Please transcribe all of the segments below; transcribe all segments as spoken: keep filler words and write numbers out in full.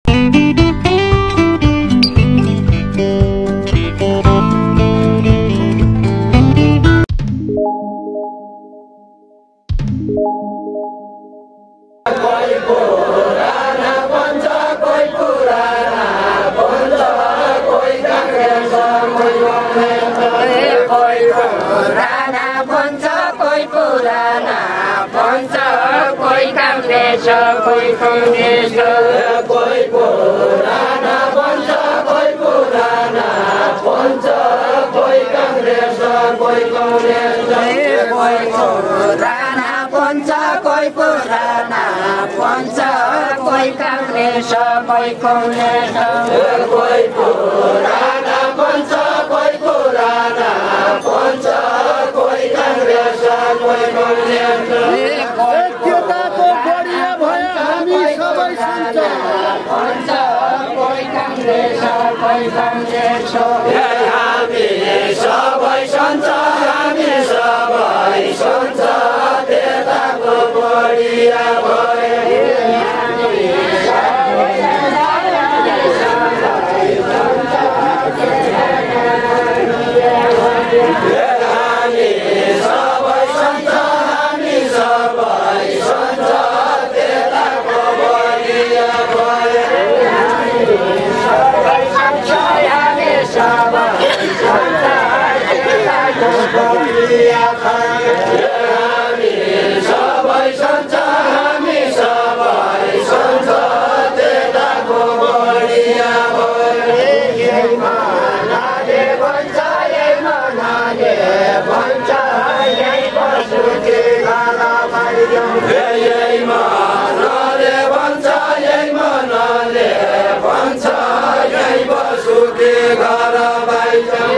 कोई कांग्रेस कोई पुराना पंच कोई पुराना पंच कोई कांग्रेस कोई कांग्रेस कोई पुराना पंच कोई पुराना पंच कोई कांग्रेस कोई कांग्रेस कोई पुराना पंच कोई पुराना पंच कोई कांग्रेस कोई कांग्रेस हामी सबै सन्छ हामी सबै सन्छ त्यताको बढिया भए हामी सबै सन्छ हामी सबै सन्छ त्यताको बढिया भए हामी सबै सन्छ हामी सबै सन्छ त्यताको बढिया भए मनाले भन्छ यही मनाले भन्छ यही बसुके गाला पाइदिउँ यही मनाले भन्छ यही मनाले भन्छ यही बसुके गाला पाइदिउँ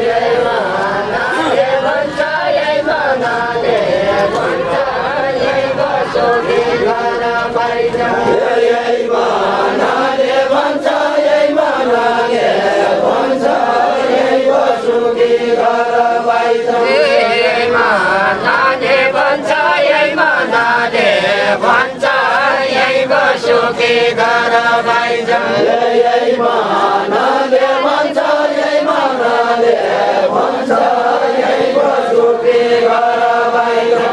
यही मनाले भन्छ यही मनाले भन्छ यही बसुकी घर पाइदिउँ यही मनाले भन्छ यही मनाले भन्छ यही बसुकी घर पाइदिउँ यही मनाले भन्छ यही मनाले भन्छ यही बसुकी घर पाइदिउँ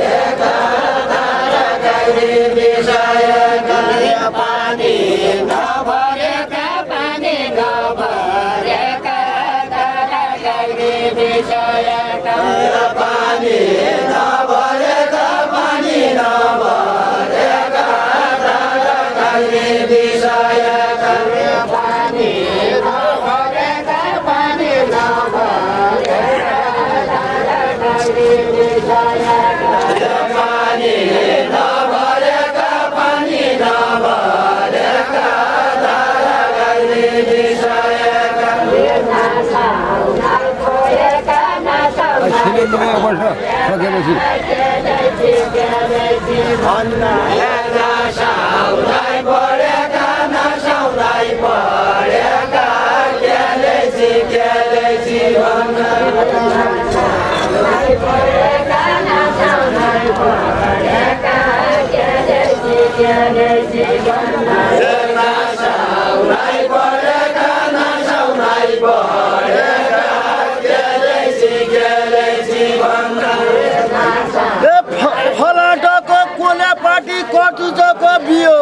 पानी विषयका पानी नभरेका पानी नभरेका धारा खाने विषयका पानी नभरेका पानी नभरेका धारा खाने विषयका पानी नभरेका पानी नभरेका धारा खाने विषयका नसाउलाई परेका नसाउलाई परेका केलेसी केलेसी नसाउलाई परेका नसाउलाई परेका केलेसी केलेसी नसाउलाई परेका नसाउलाई परेका केलेसी केलेसी फलाटाको कोले पार्टी कटुजको बियो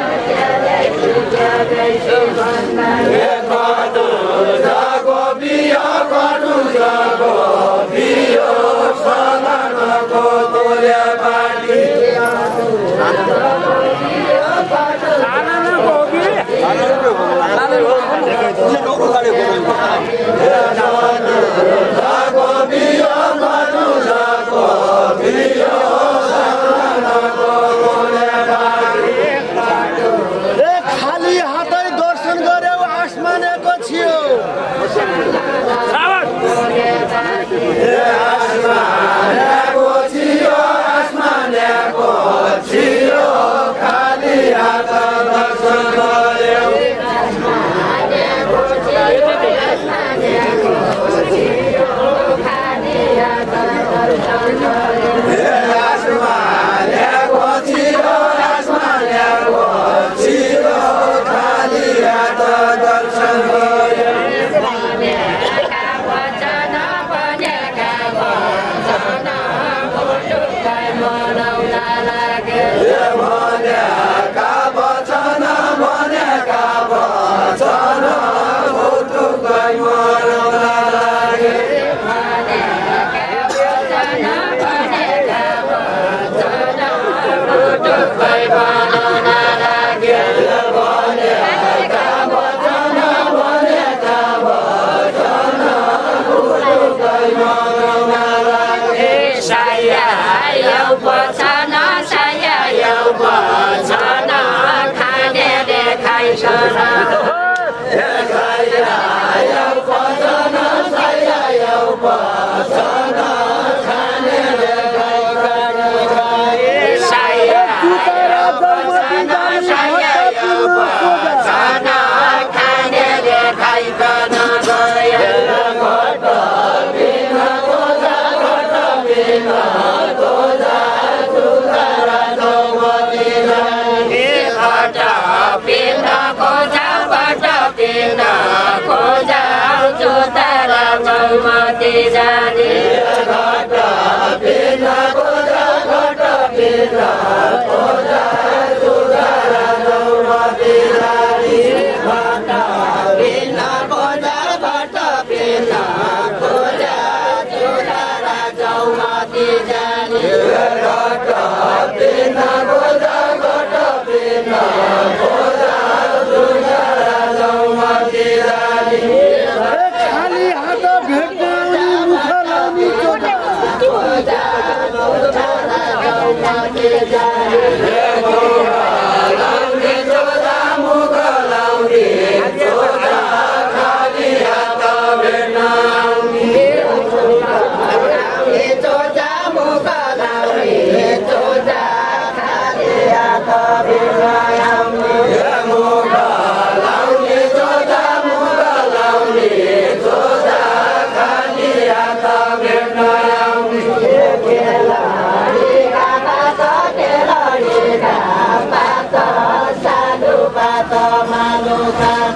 कटुजको बियो कटुजको बियो फलाटाको कोले पार्टी खाली हातै दर्शन गर्यो आसमानेको छियो आसमानेको छियो आसमानेको छियो खाली हात दर्शन गर्यो आसमानेको छियो आसमानेको छियो खाली हात दर्शन गर्यो भनेका वचन भनेका वचन भुटुकै मनाउन लागे भुटुकै बनाउन लागे भनेका वचन भनेका वचन भुटुकै मनाउन लागे साया यौ वचन साया यौ वचन खाने देखाइछन् साया यौ वचन साया यौ वचन खाने देखाइछन् साया यौ वचन साया यौ वचन खाने देखाइछन् घट बिन खोजा घट बिन खोजा सुधारा चौमती जाने घट बिन खोजा घट बिन खोजा सुधारा चौमती जाने घट बिन खोजा घट बिन खोजा सुधारा चौमती जाने घट बिन खोजा घट बिन खोजा सुधारा चौमती जाने घट बिन खोजा घट बिन खोजा सुधारा चौमती जाने खाली हात भेट्ने मुख लाउने चोटा चौमती जाने लाउने चोटा मुख लाउने चोटा खाली हात भेट्न आउने चोटा मुख लाउने चोटा खाली हात भेट्न आउने मुख लाउने चोटा मुख लाउने चोटा खाली हात भेट्न आउने साधु पात मालु पात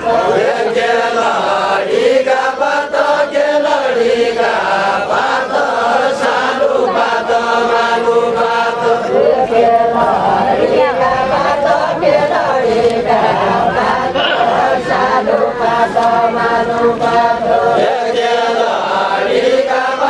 केलडीका पात केलडीका पात साधु पात मालु पात केलडीका पात केलडीका पात साधु पात मालु पात केलडीका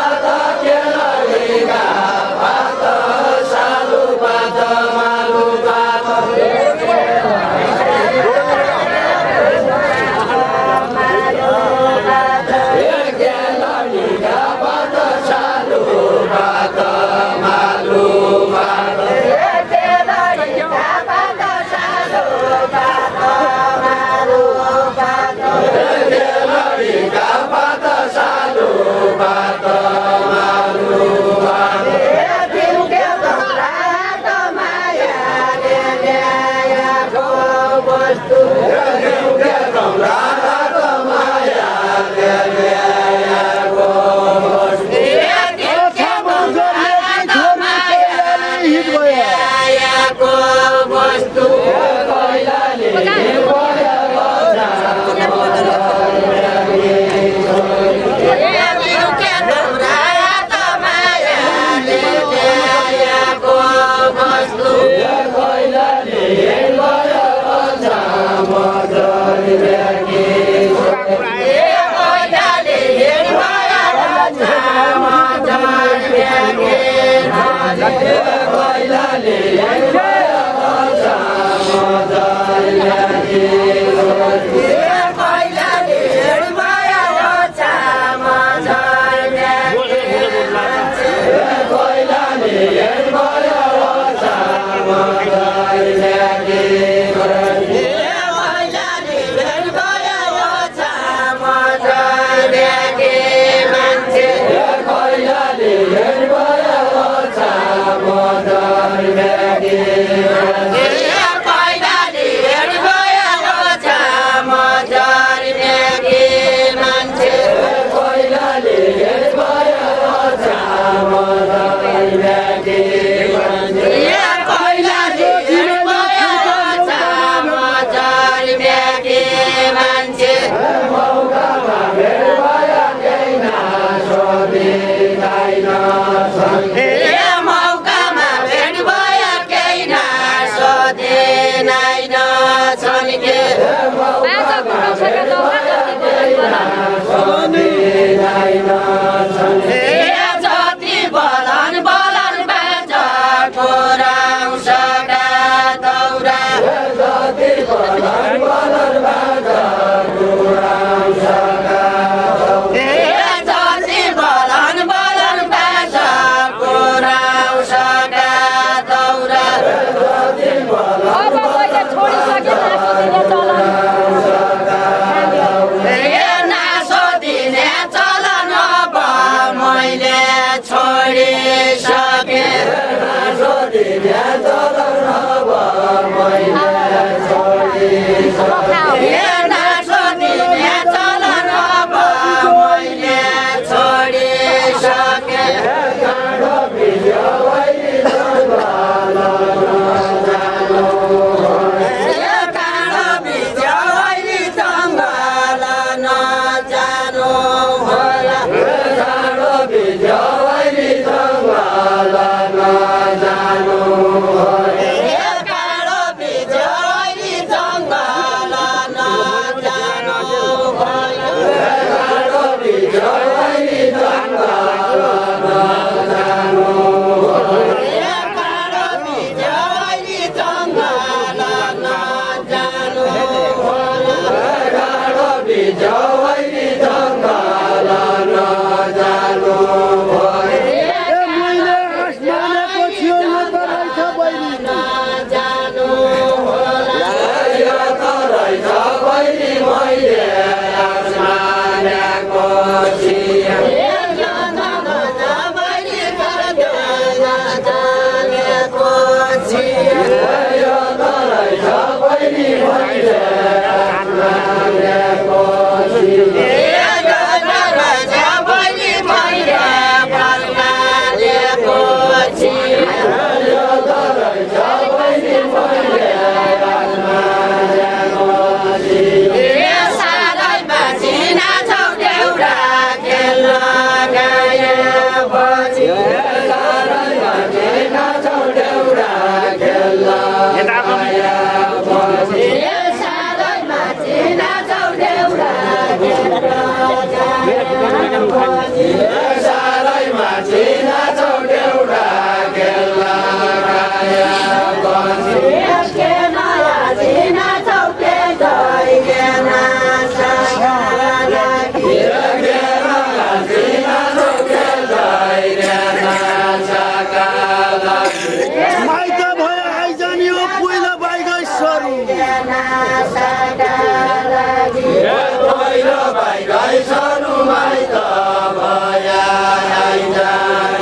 Bye guys,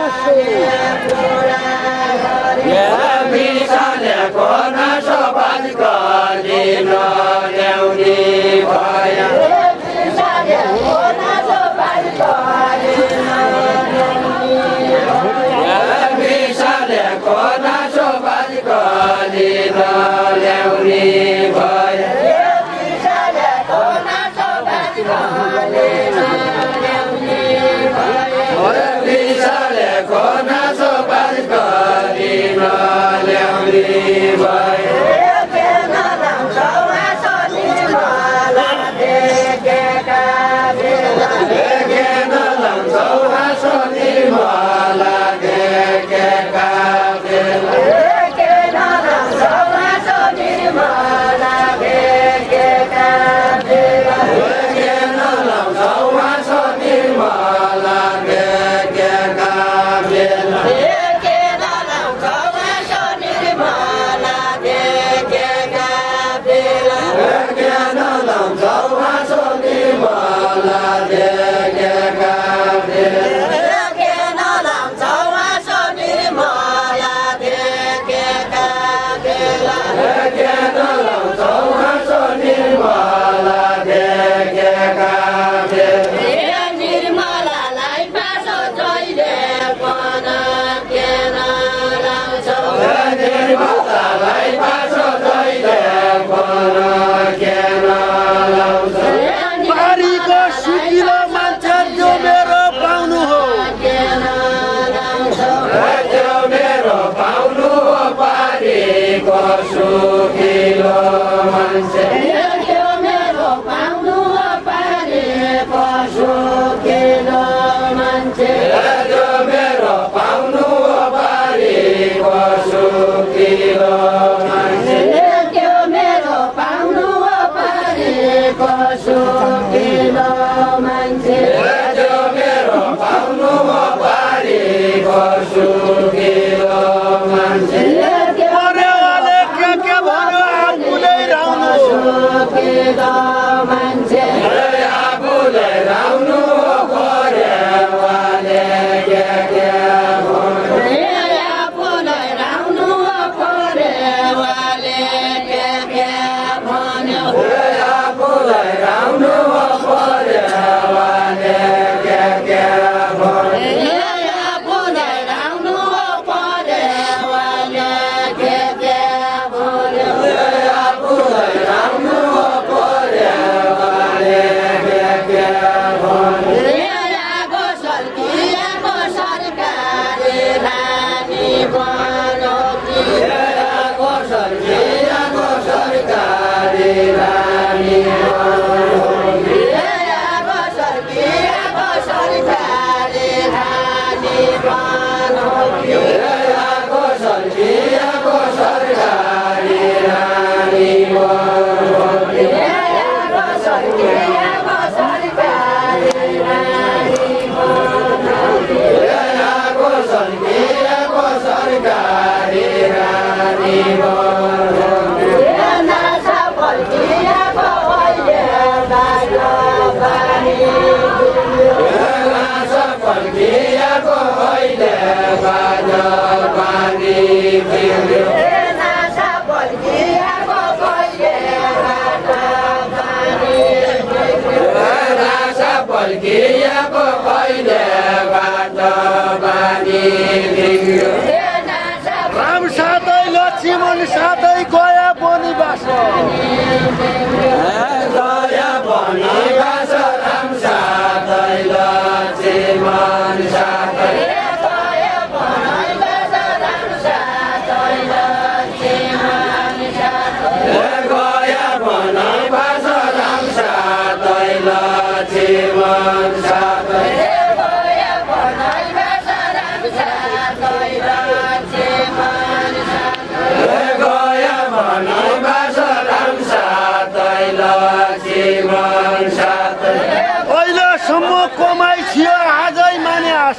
बिसालेको नासो बाज गरिन ल्याउने भयो बिसालेको नासो बाज गरिन ल्याउने भयो बिसालेको नासो बाज गरिन ल्याउने भयो सुखिलो मान्छे मेरो पाउनु पारेको सुखिलो मान्छे मेरो पाउनु पारेको सुखिलो मान्छे मेरो पाउनु पारेको सुखिलो मान्छे मेरो पाउनु पारेको सुखिलो मान्छे मान्छे आफूलाई राउनु पर्यावाले के के आफूलाई राउनु पर्यावाले के के भन्यो आफूलाई राउनु पर्यावाले के के भन्यो आफूलाई राउनु पर्यावाले के के भन्यो आफूलाई राउनु राम साथै लक्ष्मण साथै गया बनिबास गया बनिबास राम साथै लक्ष्मण साथै गया बनिबास राम साथै लक्ष्मण साथै गया बनिबास राम साथै लक्ष्मण साथै अहिलेसम्म कमाइ थियो आजै माने आस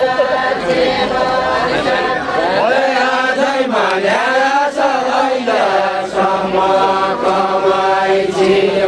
आजै माने आस अहिलेसम्म कमाइ थियो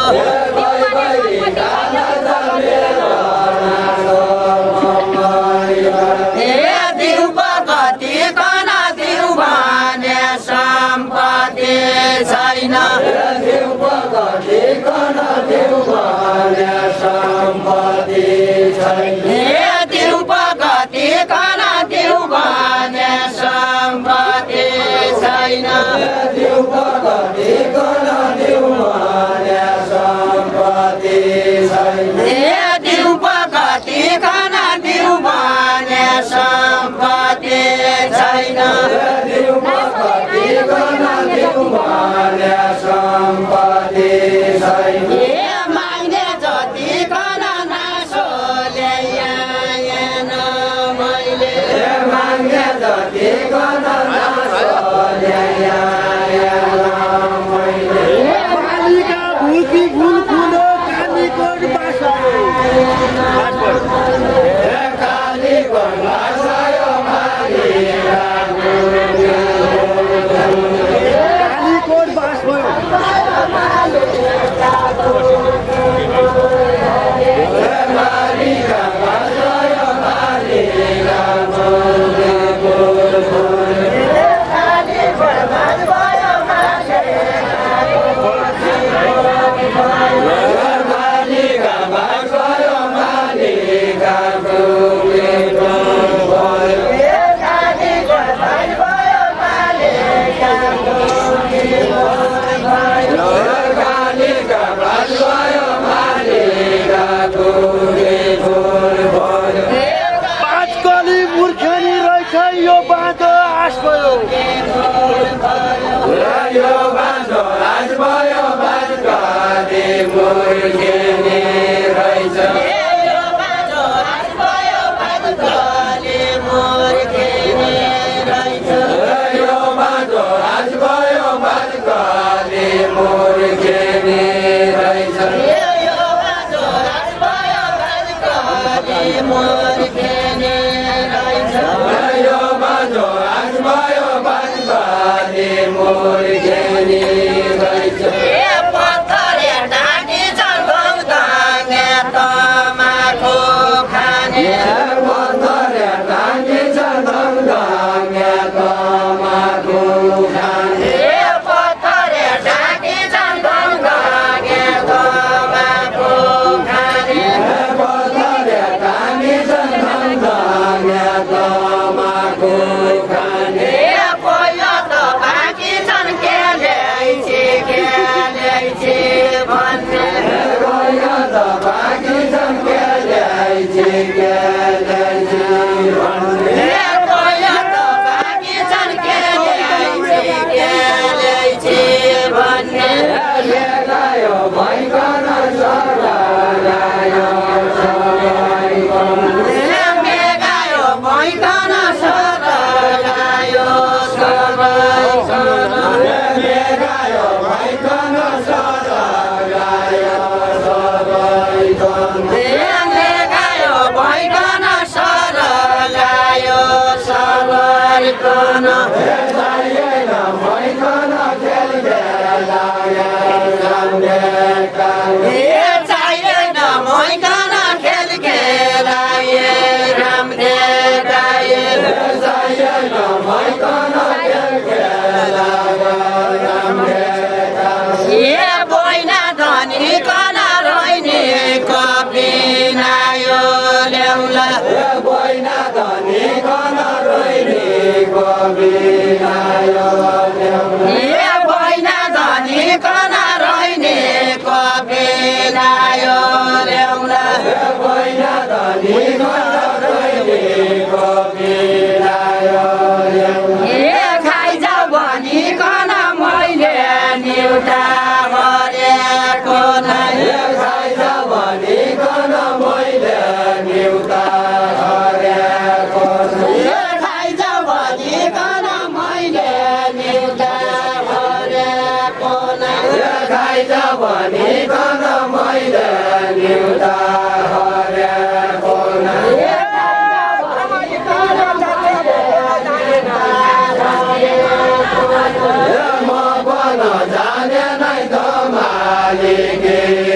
Jaane nay to mali ke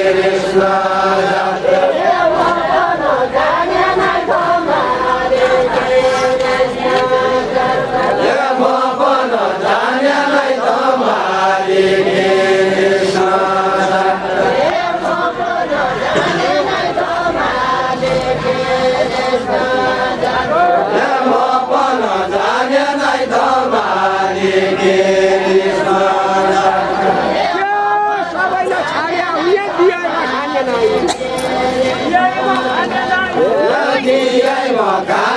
Lagi ai